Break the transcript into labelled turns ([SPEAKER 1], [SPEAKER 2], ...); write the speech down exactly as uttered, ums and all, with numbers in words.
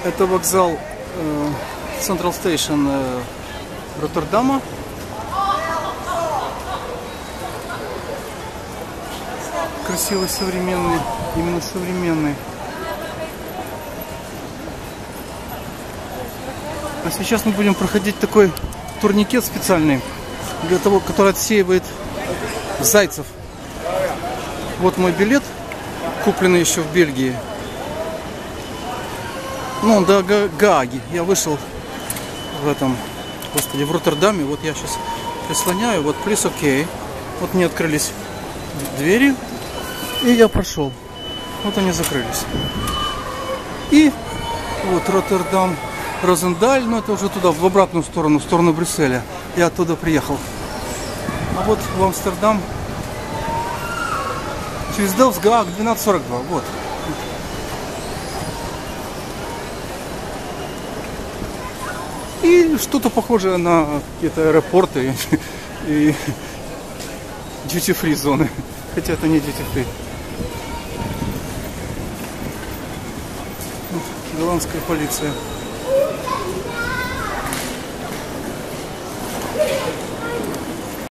[SPEAKER 1] Это вокзал э, Central Station э, Роттердама. Красивый, современный, именно современный. А сейчас мы будем проходить такой турникет специальный, для того, который отсеивает зайцев. Вот мой билет, купленный еще в Бельгии. Ну, до Гааги. Я вышел в этом, господи, в Роттердаме. Вот я сейчас прислоняю, вот плюс окей. Вот мне открылись двери, и я прошел. Вот они закрылись. И вот Роттердам, Розендаль, но это уже туда, в обратную сторону, в сторону Брюсселя. Я оттуда приехал. А вот в Амстердам через Делфт Гааг двенадцать сорок два. Вот. И что-то похожее на какие-то аэропорты и duty-free зоны. Хотя это не duty-free. Голландская полиция.